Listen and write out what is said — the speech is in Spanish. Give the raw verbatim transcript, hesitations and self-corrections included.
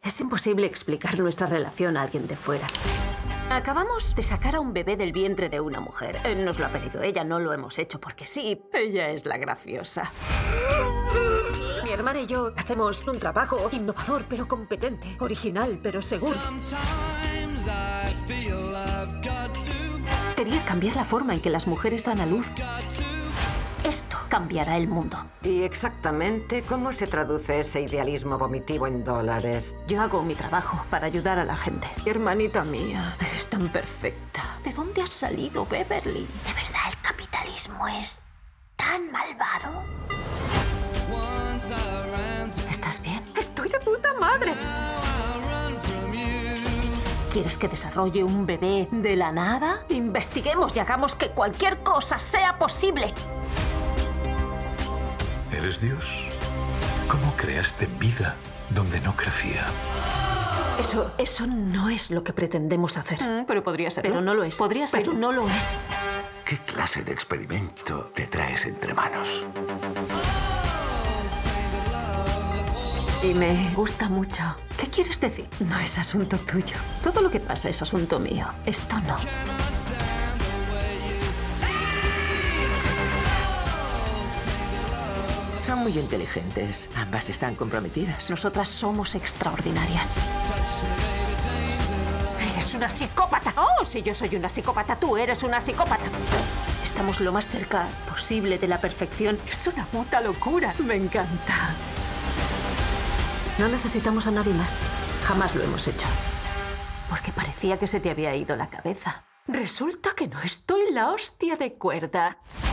Es imposible explicar nuestra relación a alguien de fuera. Acabamos de sacar a un bebé del vientre de una mujer. Eh, Nos lo ha pedido ella, no lo hemos hecho porque sí. Ella es la graciosa. Mi hermana y yo hacemos un trabajo innovador pero competente, original pero seguro. Quería cambiar la forma en que las mujeres dan a luz. Esto cambiará el mundo. ¿Y exactamente cómo se traduce ese idealismo vomitivo en dólares? Yo hago mi trabajo para ayudar a la gente. Hermanita mía, eres tan perfecta. ¿De dónde has salido, Beverly? ¿De verdad el capitalismo es tan malvado? ¿Estás bien? Estoy de puta madre. ¿Quieres que desarrolle un bebé de la nada? Investiguemos y hagamos que cualquier cosa sea posible. ¿Eres Dios? ¿Cómo creaste vida donde no crecía? Eso, eso no es lo que pretendemos hacer. Mm, pero podría ser. Pero no lo es. Podría ser. Pero no lo es. ¿Qué clase de experimento te traes entre manos? Y me gusta mucho. ¿Qué quieres decir? No es asunto tuyo. Todo lo que pasa es asunto mío. Esto no. Son muy inteligentes. Ambas están comprometidas. Nosotras somos extraordinarias. Eres una psicópata. Oh, si yo soy una psicópata, tú eres una psicópata. Estamos lo más cerca posible de la perfección. Es una puta locura. Me encanta. No necesitamos a nadie más. Jamás lo hemos hecho. Porque parecía que se te había ido la cabeza. Resulta que no estoy la hostia de cuerda.